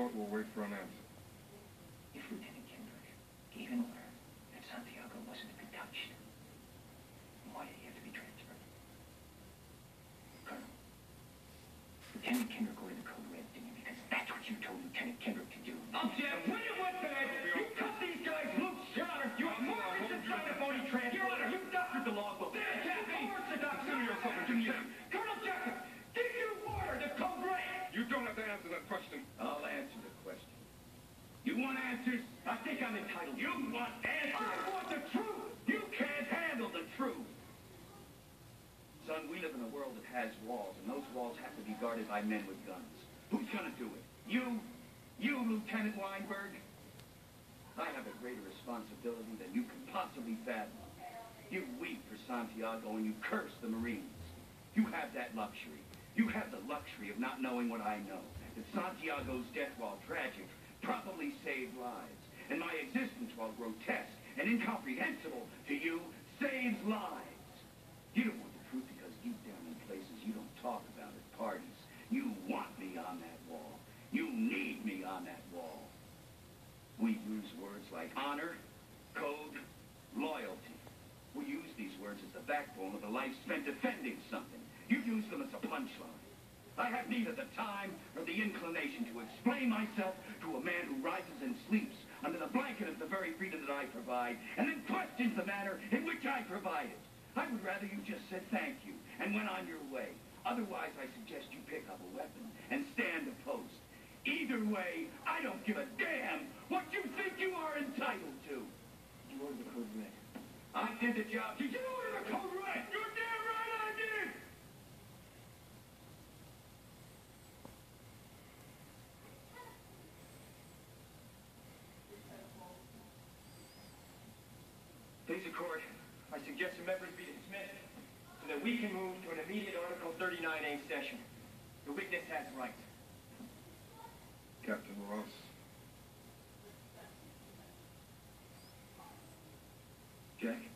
court will wait for an answer. If Lieutenant Kendrick gave an order that Santiago wasn't to be touched, why did he have to be transferred? Colonel, Lieutenant Kendrick ordered the code red, didn't he? Because that's what you told Lieutenant Kendrick to do. Object! When you went bad, you cut these guys loose! Your Honor, you have more than signed a phony transfer! Your Honor, you doctored the logbook! There, Captain! Consider yourself a conviction! Colonel Jackson, did you order the code red? You don't have to answer that question. I'll answer the question. You want answers? I think I'm entitled. You want answers? I want the truth! You can't handle the truth! Son, we live in a world that has walls, and those walls have to be guarded by men with guns. Who's gonna do it? You? You, Lieutenant Weinberg? I have a greater responsibility than you can possibly fathom. You weep for Santiago and you curse the Marines. You have that luxury. You have the luxury of not knowing what I know. That Santiago's death, while tragic, probably saved lives. And my existence, while grotesque and incomprehensible to you, saves lives. You don't want the truth because deep down in places you don't talk about at parties. You want me on that wall. You need me on that wall. We use words like honor, code, loyalty. We use these words as the backbone of a life spent defending something. You use them as a punchline. I have neither the time nor the inclination to explain myself to a man who rises and sleeps under the blanket of the very freedom that I provide, and then questions the manner in which I provide it. I would rather you just said thank you and went on your way. Otherwise, I suggest you pick up a weapon and stand a post. Either way, I don't give a damn what you think you are entitled to. You ordered the code red. I did the job. Did you order the code red? You're damn right I did! Please, the court, I suggest the members be dismissed so that we can move to an immediate Article 39A session. The witness has rights. Captain Ross. Jack?